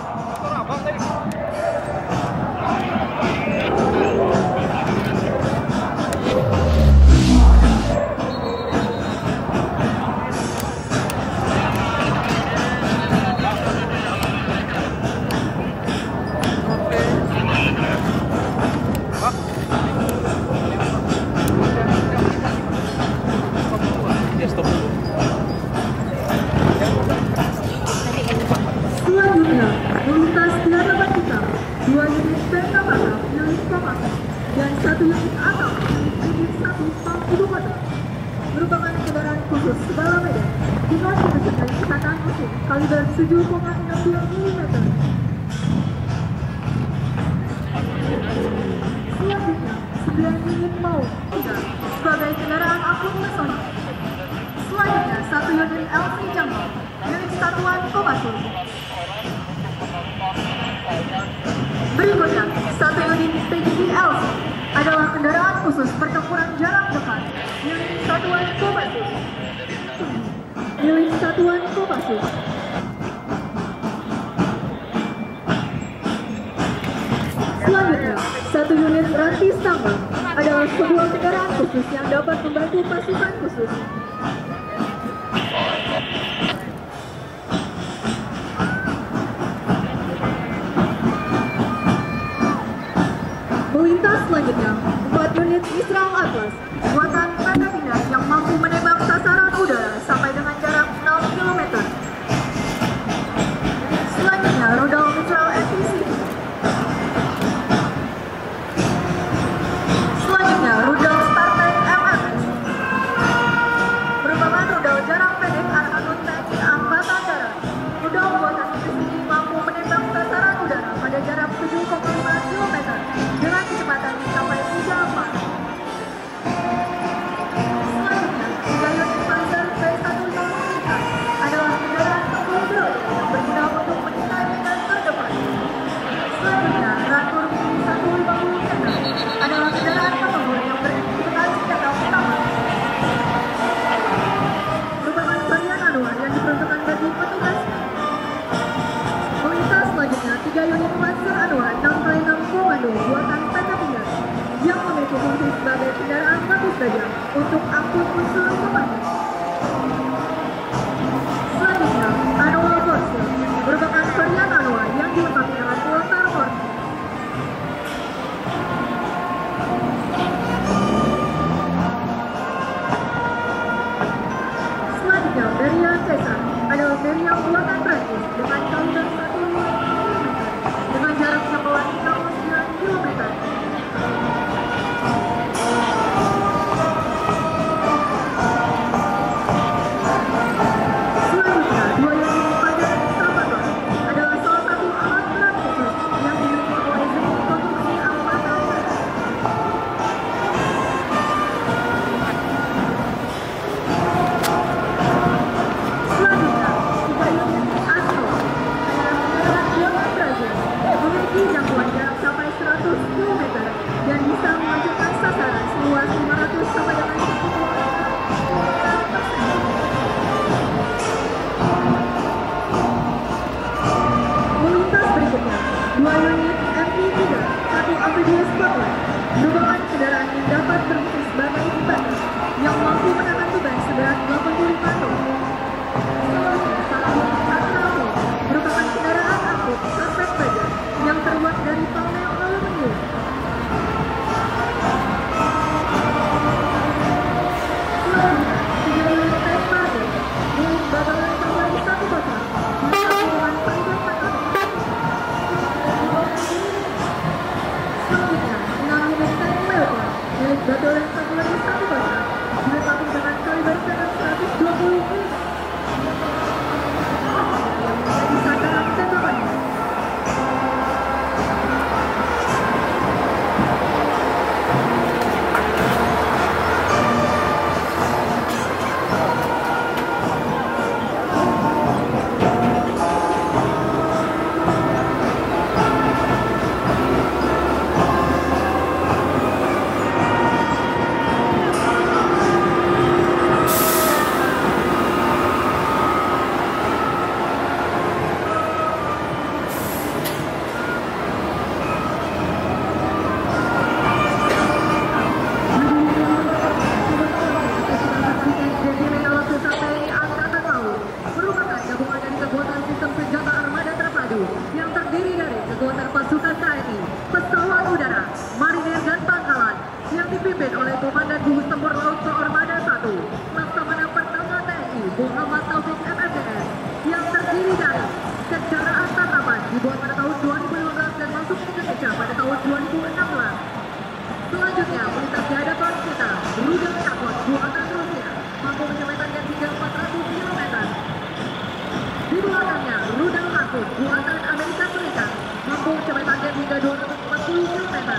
merupakan kendaraan khusus skala Medan dengan kecepatan kecepatan mesin kaliber 7,62 mm. Selanjutnya, 9 unit maut 3 sebagai kendaraan angkut personal. Selanjutnya, 1 unit LC Jangkau milik Satuan Kopassus. Berikutnya, 1 unit TGV LC adalah kendaraan khusus pertempuran jarak dekat milik Satuan Kopassus. Selanjutnya, 1 unit rantis tambang adalah sebuah kendaraan khusus yang dapat membantu pasukan khusus. Melintas selanjutnya, 4 unit Mistral Atlas buatan PT Pindad yang mampu menembak sasaran udara sampai dengan jarak 6 km. Selanjutnya, rudal Mistral FPC. Selanjutnya, rudal Startank MMS merupakan rudal jarak pendek Arhanut TNI Angkatan Darat. Rudal buatan FPC ini mampu menembak sasaran udara pada jarak 7,5 km dengan kecepatan mencapai 3 Mach. Selanjutnya, 3 unit Panzer P150 adalah kendaraan tempur berode yang berguna untuk mengintai medan terdepan. Selanjutnya, Ratur P150 adalah kendaraan tempur yang berbekal senjata utama. Merupakan varian Anwar yang diperuntukkan bagi petugas. Melintas selanjutnya, 3 unit Panzer Anwar 6x6 Komando buatan PT Pindad yang memiliki fungsi sebagai kendaraan lapis baja untuk angkut unsur komandan. Selanjutnya, Anwar Force merupakan varian Anwar yang dilengkapi dengan lontar mortir. Selanjutnya, Meriam Caesar adalah meriam buatan Prancis dengan kaliber 1 mm dengan jarak jangkauan 69 km. Selanjutnya, 2 unit Panzer Salvator adalah salah satu alat perang khusus yang dimiliki oleh unit konstruksi Angkatan Darat. Selanjutnya, 3 unit Astro adalah kendaraan buatan Brazil memiliki jangkauan jarak sampai 100 km dan bisa menghancurkan sasaran seluas 500 sampai dengan 1 km per second. Melintas berikutnya, 2 unit MT-3 1 Amphibious Spotlight merupakan kendaraan yang dapat berfungsi sebagai jembatan yang mampu menahan beban seberat 85 ton. Selanjutnya, 1 unit Astravo merupakan kendaraan angkut karpet baja yang terbuat dari panel aluminium. Selanjutnya, 3 unit tank Marder milik Batalan Cavalry 1 Kota disambung dengan peringkat 4 unit dibuat pada tahun 2015 dan masuk ke Indonesia pada tahun 2016. Selanjutnya, melintas di hadapan kita, rudal Kapot buatan Rusia, mampu mencapai target hingga 400 km. Di belakangnya, rudal Kapot buatan Amerika Serikat, mampu mencapai target hingga 240 km.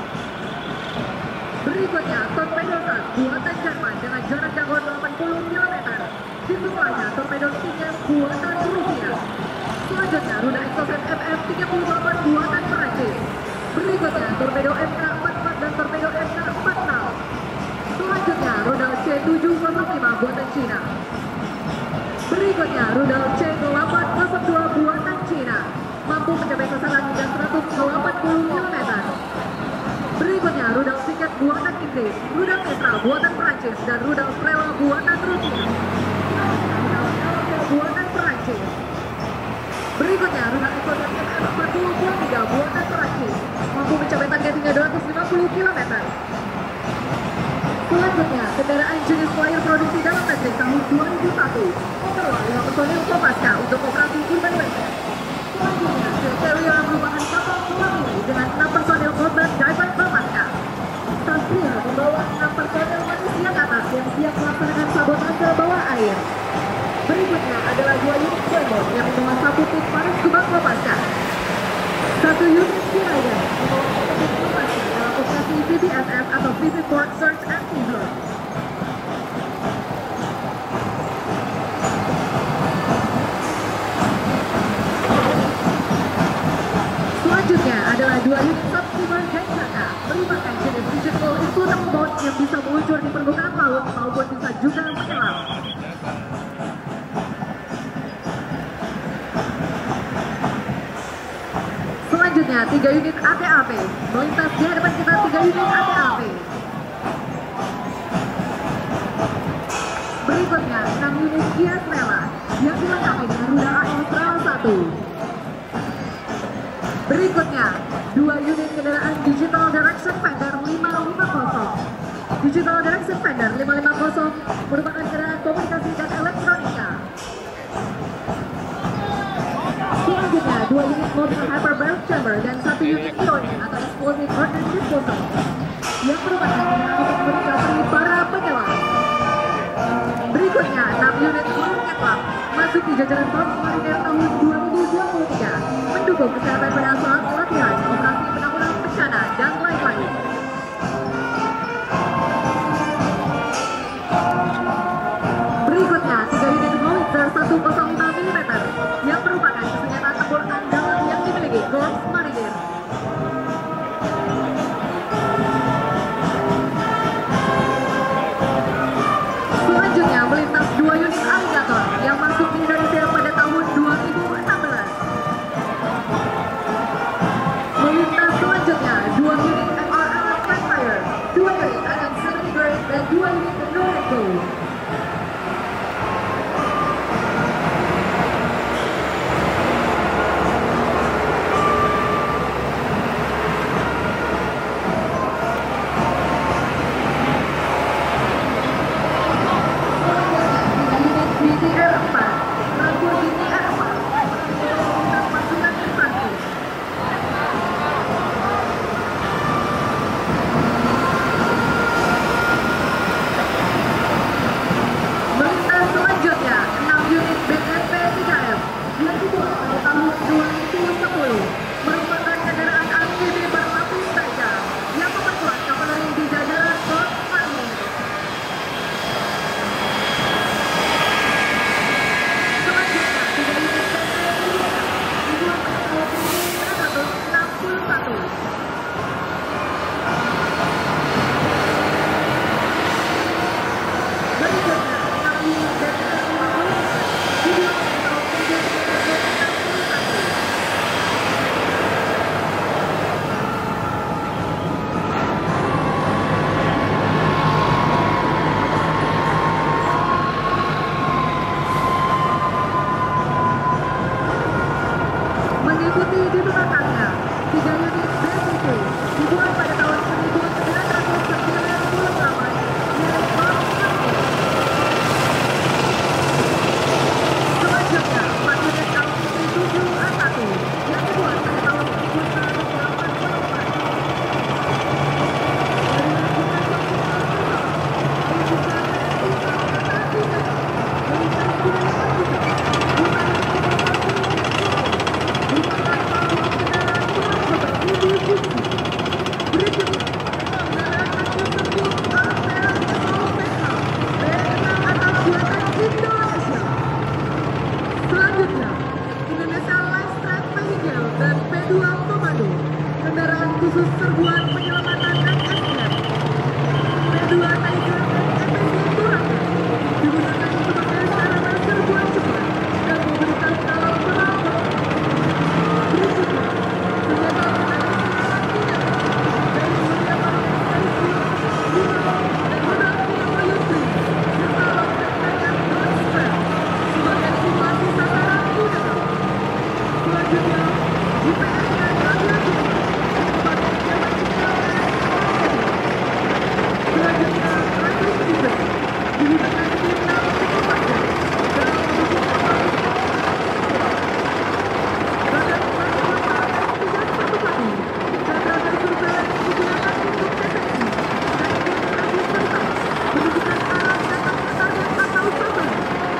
Berikutnya, torpedo SAT buatan Jerman dengan jarak jangkauan 80 km. Di sebelahnya, torpedo Stinger buatan Rusia. Selanjutnya, rudal Exocet FF-38 buatan Perancis. Berikutnya, torpedo MK-44 dan torpedo MK-46. Selanjutnya, rudal C-705 buatan Cina. Berikutnya, rudal C-802 buatan Cina, mampu mencapai sasaran hingga 180 km. Berikutnya, rudal Piket buatan Inggris, rudal Mistral buatan Perancis, dan rudal Strela buatan Rusia. Rudal buatan Perancis. Berikutnya, rudal Exocet FF-43 buatan Perancis, mampu mencapai target hingga 250 km. Selanjutnya, kendaraan jenis flyer produksi dalam negeri tahun 2001, memperluas 5 personil Kopaska untuk operasi urban weapon. Selanjutnya, Shield Carrier merupakan kapal selam ini dengan 6 personil combat diver Kopaska. Satria membawa 6 personil manusia ke atas yang siap melaksanakan sabotase bawah air. Berikutnya adalah 2 unit Bravo yang membawa 1 pit panas kubang Kopaska. 1 unit Sea Rider membawa 1 pit Kopaska dalam operasi VBSF atau Vivid Port Search and Rescue. Selanjutnya adalah 2 unit subsummer Gaisaka, merupakan jenis digital inflatable boat yang bisa meluncur di permukaan laut maupun bisa juga menyelam. Selanjutnya, 3 unit ATAP, melintas di hadapan kita 3 unit ATAP. Berikutnya, 6 unit Kia Strela yang dilengkapi dengan rudal AL Strela 1. Berikutnya, 2 unit kendaraan Digital Direction Finder 550. Digital Direction Finder 550 merupakan kendaraan komunikasi dan elektronika. Selanjutnya, 2 unit mobil hyperbaric chamber dan 1 unit EOD atau Explosive Ordnance Disposal yang merupakan kendaraan untuk melengkapi para penyelam. Berikutnya, 6 unit roket lab masuk di jajaran Korps Marinir tahun 2023, mendukung kesehatan pada saat latihan, operasi penanggulangan bencana, dan lain-lain. Berikutnya, 3 unit howitzer 105 mm yang merupakan senjata tempur andalan yang dimiliki Korps Marinir. Selanjutnya, melintas 2 unit alligator yang masuk di Indonesia pada tahun 2016. Melintas selanjutnya, 2 unit MRL Fire, 2 unit AM-70 Grade, dan 2 unit Norco. yang Selanjutnya, UPSN Nadia Suma sebagai Dewan Pimpinan. Selanjutnya, Ratu Sedikit dilibatkan tim yang berkompeten dalam mendukung pemain Badan Pengawasan Tugas Pertupati, Sentra Surveillance digunakan untuk deteksi dan identifikasi serta menunjukkan arah datangnya target atau sasaran.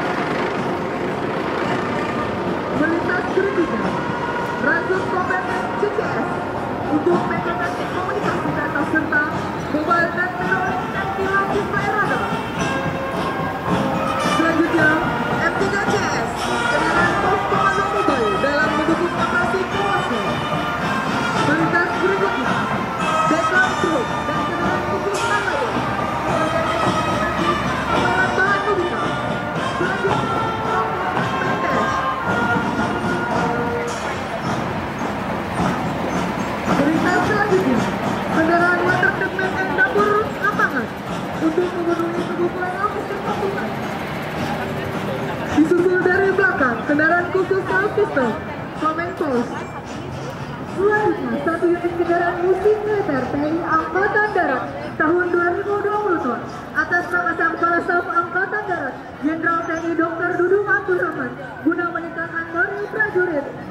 Melintas berikutnya, Rajut Kompeten CCS untuk mekanik komunikasi data serta mobile dan teroris anti radar. Selanjutnya, M3CS, kendaraan pos komando mobile dalam mendukung operasi Kawasaki. Melintas berikutnya, Background Truk dan kendaraan khusus Tanado sebagai identifikasi pengolahan bahan mobil. Selanjutnya, Maindash. Melintas selanjutnya, kendaraan water treatment dan dapur lapangan untuk memenuhi kebutuhan ofis dan konsultan. Disusul dari belakang, kendaraan khusus sound system, Command Post. Selanjutnya, satu unit kendaraan musik militer TNI Angkatan Darat tahun 2020 ton atas nama Sang Kepala Staf Angkatan Darat Jenderal TNI Dr. Dudung Abdul Rahman guna meningkatkan moral prajurit